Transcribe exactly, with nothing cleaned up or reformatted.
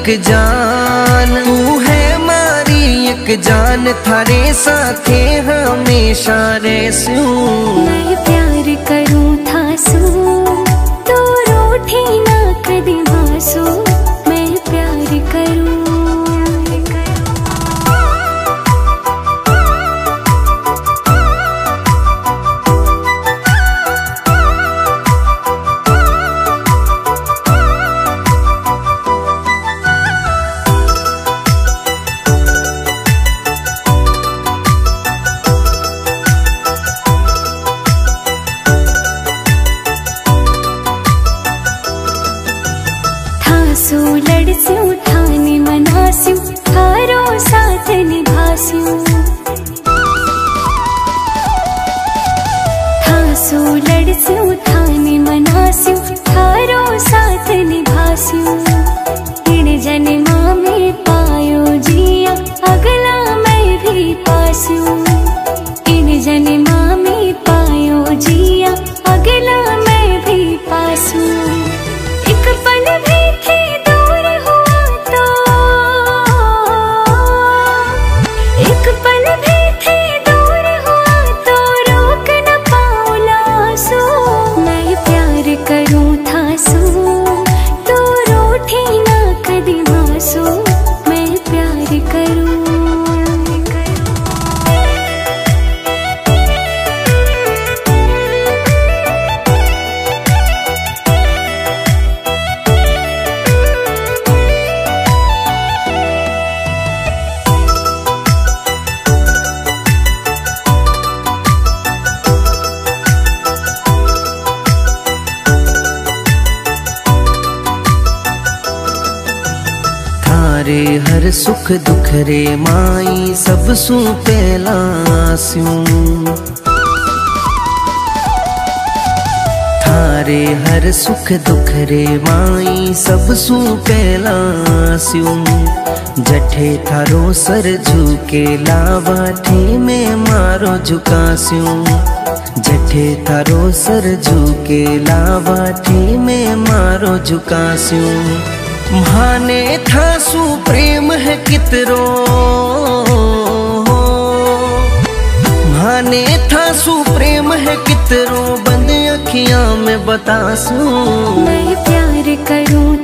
एक जान, तू है मारी एक जान, थारे साथे हमेशा रहूं। मैं प्यार करूं थासू, तू रूठी ना कदी मासू। मैं प्यार करूं। थासू लड़स्यू ठाने मनास्यू, थारो साथ निभास्यू। थासू लड़स्यू ठाने मनास्यू, थारो साथ निभास्यू। इन जन्मा में पायो जिया, अगला मैं भी पास्यू। इन जन्मा में पायो जिया, अगला मैं भी पास्यू। एक पल भी थे दूर हुआ तो, एक पल भी थे दूर हुआ तो रोक न पाऊं लासू। मैं प्यार करूं थासू, तू रूठी ना कदी मासू। मैं प्यार करूं। थारे हर सुख दुख रे माई, सब सू पहला आस्यूं। थारे हर सुख दुख रे माई, सब सू पहला आस्यूं। जठे थारो सर झुके लावाठे में मारो झुकास्यूं। जठे थारो सर झुके लावाठे में मारो झुकास्यूं। माने थासू प्रेम है कितरो, माने थासू प्रेम है कितरो, बंद अखियां में बतासूं। मैं प्यार करूं